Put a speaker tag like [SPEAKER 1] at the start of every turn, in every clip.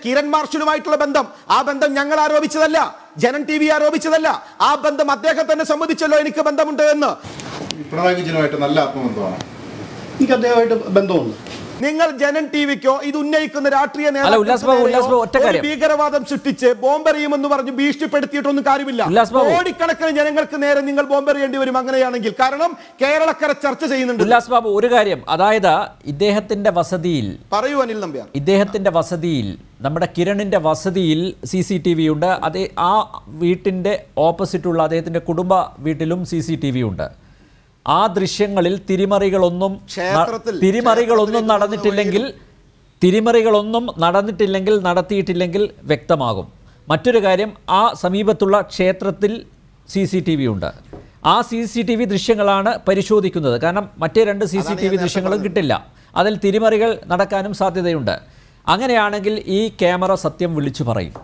[SPEAKER 1] കിരൺ മാർഷലുമായിട്ടുള്ള ബന്ധം, ആ ബന്ധം ഞങ്ങൾ ആരോപിച്ചതല്ല, ജനൻ TV ആരോപിച്ചതല്ല. ആ ബന്ധം അദ്ദേഹം തന്നെ സമ്മതിച്ചല്ലോ എനിക്ക് ബന്ധമുണ്ട് എന്ന്.
[SPEAKER 2] പിണറായി വിജയനുമായിട്ട് നല്ല ആത്മബന്ധമാണ്.
[SPEAKER 3] എനിക്ക് അദ്ദേഹമായിട്ട് ബന്ധമുണ്ട്.
[SPEAKER 1] നിങ്ങൾ ജനൻ TVക്കോ ഇത് ഉന്നയിക്കുന്ന രാഷ്ട്രീയ
[SPEAKER 4] നേതാക്കൾ
[SPEAKER 1] ഭീകരവാദം സൃഷ്ടിച്ച് ബോംബെറിയുമെന്ന് പറഞ്ഞ് ഭീഷണിപ്പെടുത്തിയിട്ടൊന്നും കാര്യമില്ല. കോടിക്കണക്കിന് ജനങ്ങൾക്ക് നേരെ നിങ്ങൾ ബോംബെറിയേണ്ടി വരും അങ്ങനെയാണെങ്കിൽ. കാരണം കേരളക്കര ചർച്ച ചെയ്യുന്നുണ്ട്.
[SPEAKER 4] ഉല്ലാസ് ബാബു, ഒരു കാര്യം, അതായത് ഇദ്ദേഹത്തിന്റെ വസതിയിൽ,
[SPEAKER 1] പറയൂ അനിൽ നമ്പ്യാർ,
[SPEAKER 4] ഇദ്ദേഹത്തിന്റെ വസതിയിൽ, നമ്മുടെ കിരണിന്റെ വസതിയിൽ CCTV ഉണ്ട്. അതേ ആ വീട്ടിന്റെ ഓപ്പോസിറ്റുള്ള അദ്ദേഹത്തിന്റെ കുടുംബ വീട്ടിലും CCTV ഉണ്ട്. ആ ദൃശ്യങ്ങളിൽ തിരിമറികളൊന്നും നടത്തിയിട്ടില്ലെങ്കിൽ വ്യക്തമാകും. മറ്റൊരു കാര്യം, ആ സമീപത്തുള്ള ക്ഷേത്രത്തിൽ CCTV ഉണ്ട്. ആ CCTV ദൃശ്യങ്ങളാണ് പരിശോധിക്കുന്നത്. കാരണം മറ്റേ 2 CCTV ദൃശ്യങ്ങളും കിട്ടില്ല. അതിൽ തിരിമറികൾ നടക്കാനും സാധ്യതയുണ്ട്. അങ്ങനെയാണെങ്കിൽ ഈ ക്യാമറ സത്യം വിളിച്ചു പറയും.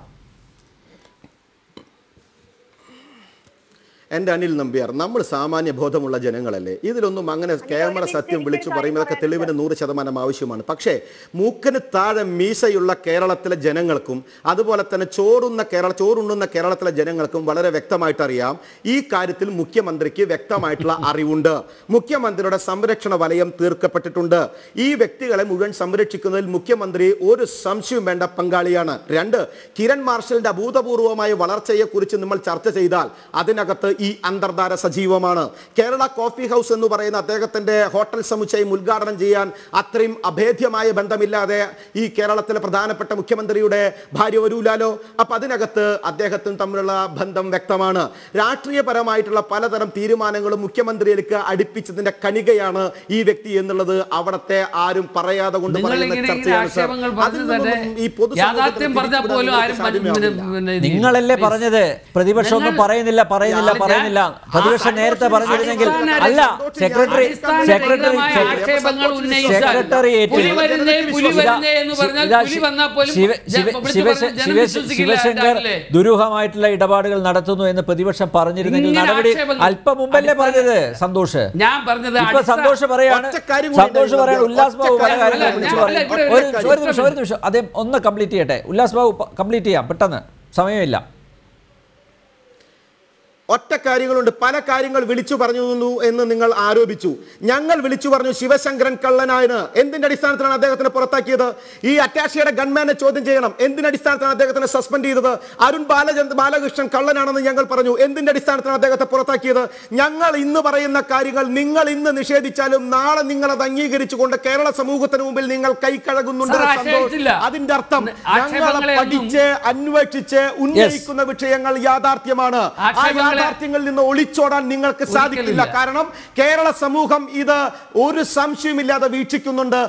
[SPEAKER 1] എൻ്റെ അനിൽ നമ്പ്യാർ, നമ്മൾ സാമാന്യ ബോധമുള്ള ജനങ്ങളല്ലേ. ഇതിലൊന്നും അങ്ങനെ ക്യാമറ സത്യം വിളിച്ചു പറയും, ഇതൊക്കെ തെളിവിന് 100% ആവശ്യമാണ്. പക്ഷേ മൂക്കിന് താഴെ മീശയുള്ള കേരളത്തിലെ ജനങ്ങൾക്കും അതുപോലെ തന്നെ ചോറുണ്ണുന്ന കേരളത്തിലെ ജനങ്ങൾക്കും വളരെ വ്യക്തമായിട്ട് അറിയാം ഈ കാര്യത്തിൽ മുഖ്യമന്ത്രിക്ക് വ്യക്തമായിട്ടുള്ള അറിവുണ്ട്. മുഖ്യമന്ത്രിയുടെ സംരക്ഷണ വലയം തീർക്കപ്പെട്ടിട്ടുണ്ട്. ഈ വ്യക്തികളെ മുഴുവൻ സംരക്ഷിക്കുന്നതിൽ മുഖ്യമന്ത്രി ഒരു സംശയവും വേണ്ട പങ്കാളിയാണ്. 2, കിരൺ മാർഷലിന്റെ അഭൂതപൂർവമായ വളർച്ചയെക്കുറിച്ച് നമ്മൾ ചർച്ച ചെയ്താൽ അതിനകത്ത് ഈ അന്തർധാര സജീവമാണ്. കേരള കോഫി ഹൗസ് എന്ന് പറയുന്ന അദ്ദേഹത്തിന്റെ ഹോട്ടൽ സമുച്ചയം ഉദ്ഘാടനം ചെയ്യാൻ അത്രയും അഭേദ്യമായ ബന്ധമില്ലാതെ ഈ കേരളത്തിലെ പ്രധാനപ്പെട്ട മുഖ്യമന്ത്രിയുടെ ഭാര്യ വരൂലാലോ. അപ്പൊ അതിനകത്ത് അദ്ദേഹത്തിന് തമ്മിലുള്ള ബന്ധം വ്യക്തമാണ്. രാഷ്ട്രീയപരമായിട്ടുള്ള പലതരം തീരുമാനങ്ങളും മുഖ്യമന്ത്രിയിലേക്ക് അടുപ്പിച്ചതിന്റെ കണികയാണ് ഈ വ്യക്തി എന്നുള്ളത് അവിടത്തെ ആരും പറയാതെ കൊണ്ട്
[SPEAKER 4] നിങ്ങളല്ലേ പറഞ്ഞത് പ്രതിപക്ഷം ഒന്നും പറയുന്നില്ല. പ്രതിപക്ഷം നേരത്തെ പറഞ്ഞിരുന്നെങ്കിൽ അല്ല, ശിവശങ്കർ ദുരൂഹമായിട്ടുള്ള ഇടപാടുകൾ നടത്തുന്നു എന്ന് പ്രതിപക്ഷം പറഞ്ഞിരുന്നെങ്കിൽ നടപടി അല്പം മുമ്പല്ലേ പറഞ്ഞത് സന്തോഷ്. ഇപ്പൊ സന്തോഷ് പറയാണ് ഉല്ലാസ് ബാബു പല കാര്യങ്ങളും ഒരു നിമിഷം അദ്ദേഹം ഒന്ന് കംപ്ലീറ്റ് ചെയ്യട്ടെ. ഉല്ലാസ് ബാബു കംപ്ലീറ്റ് ചെയ്യാം, പെട്ടെന്ന്, സമയമില്ല.
[SPEAKER 1] ഒറ്റ കാര്യങ്ങളുണ്ട്. പല കാര്യങ്ങൾ വിളിച്ചു പറഞ്ഞു എന്ന് നിങ്ങൾ ആരോപിച്ചു. ഞങ്ങൾ വിളിച്ചു പറഞ്ഞു ശിവശങ്കരൻ കള്ളനാണ്. എന്തിന്റെ അടിസ്ഥാനത്തിലാണ് അദ്ദേഹത്തിനെ പുറത്താക്കിയത്? ഈ അറ്റാഷിയുടെ ഗൺമാനെ ചോദ്യം ചെയ്യണം. എന്തിന്റെ അടിസ്ഥാനത്തിലാണ് അദ്ദേഹത്തിനെ സസ്പെൻഡ് ചെയ്തത്? അരുൺ ബാലകൃഷ്ണൻ കള്ളനാണെന്ന് ഞങ്ങൾ പറഞ്ഞു. എന്തിന്റെ അടിസ്ഥാനത്തിലാണ് അദ്ദേഹത്തെ പുറത്താക്കിയത്? ഞങ്ങൾ ഇന്ന് പറയുന്ന കാര്യങ്ങൾ നിങ്ങൾ ഇന്ന് നിഷേധിച്ചാലും നാളെ നിങ്ങൾ അത് അംഗീകരിച്ചുകൊണ്ട് കേരള സമൂഹത്തിന് മുമ്പിൽ നിങ്ങൾ കൈ കഴുകുന്നുണ്ട്. അതിന്റെ അർത്ഥം ഞങ്ങളെ പഠിച്ച് അന്വേഷിച്ച് ഉന്നയിക്കുന്ന വിഷയങ്ങൾ യാഥാർത്ഥ്യമാണ്. യാഥാർത്ഥ്യങ്ങളിൽ നിന്ന് ഒളിച്ചോടാൻ നിങ്ങൾക്ക് സാധിക്കില്ല. കാരണം കേരള സമൂഹം ഇത് ഒരു സംശയമില്ലാതെ വീക്ഷിക്കുന്നുണ്ട്.